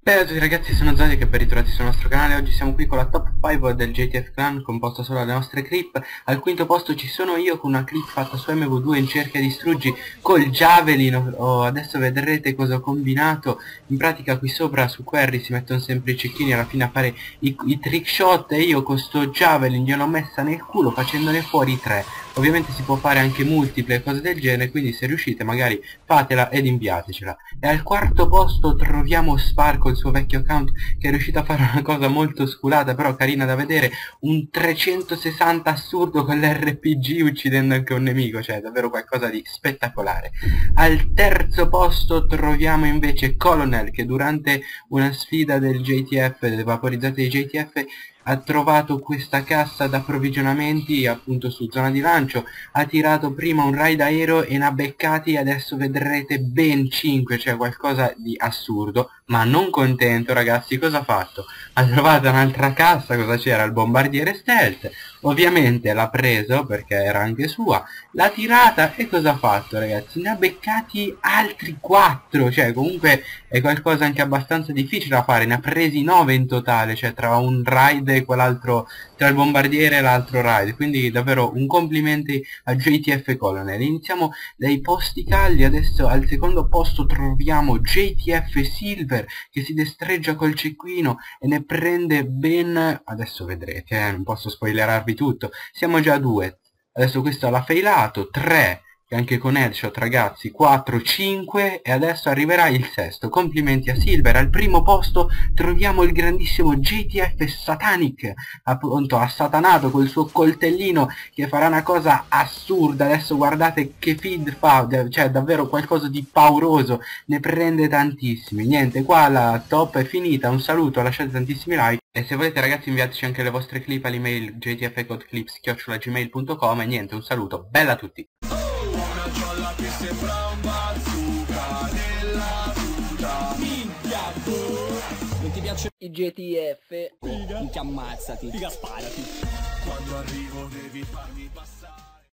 Bene a tutti ragazzi, sono Zodiac e ben ritrovati sul nostro canale. Oggi siamo qui con la top 5 del JTF Clan, composta solo dalle nostre clip. Al quinto posto ci sono io con una clip fatta su MV2 in cerca di struggi col Javelin. Adesso vedrete cosa ho combinato. In pratica qui sopra su Query si mettono sempre i cecchini alla fine a fare i trick shot, e io con sto Javelin gliel'ho messa nel culo facendone fuori 3. Ovviamente si può fare anche multiple e cose del genere, quindi se riuscite magari fatela ed inviatecela. E al quarto posto troviamo Spark, il suo vecchio account, che è riuscito a fare una cosa molto sculata però carina da vedere, un 360 assurdo con l'RPG uccidendo anche un nemico, cioè davvero qualcosa di spettacolare. Al terzo posto troviamo invece Colonel, che durante una sfida del JTF, delle vaporizzate dei JTF, ha trovato questa cassa d'approvvigionamenti appunto su zona di lancio, ha tirato prima un raid aereo e ne ha beccati, adesso vedrete ben 5, cioè qualcosa di assurdo. Ma non contento ragazzi, cosa ha fatto? Ha trovato un'altra cassa, cosa c'era? Il bombardiere stealth, ovviamente l'ha preso perché era anche sua, l'ha tirata e cosa ha fatto ragazzi? Ne ha beccati altri 4, cioè comunque è qualcosa anche abbastanza difficile da fare, ne ha presi 9 in totale, cioè tra un raid e quell'altro, tra il bombardiere e l'altro raid, quindi davvero un complimenti a JTF Colonel. Iniziamo dai posti caldi. Adesso al secondo posto troviamo JTF Silver, che si destreggia col cecchino e ne prende ben, adesso vedrete, non posso spoilerarvi tutto, siamo già a 2, adesso questo l'ha failato, 3, che anche con headshot ragazzi, 4, 5 e adesso arriverà il sesto. Complimenti a Silver. Al primo posto troviamo il grandissimo JTF Satanic, appunto assatanato col suo coltellino, che farà una cosa assurda. Adesso guardate che feed fa, cioè davvero qualcosa di pauroso, ne prende tantissimi. Niente, qua la top è finita, un saluto, lasciate tantissimi like e se volete ragazzi inviateci anche le vostre clip all'email jtfcodeclips@gmail.com e niente, un saluto, bella a tutti. Giolla che sembra un bazooka nella tuta. Minchia, non ti piace I GTF, minchia ammazzati, figa sparati. Quando arrivo devi farmi passare.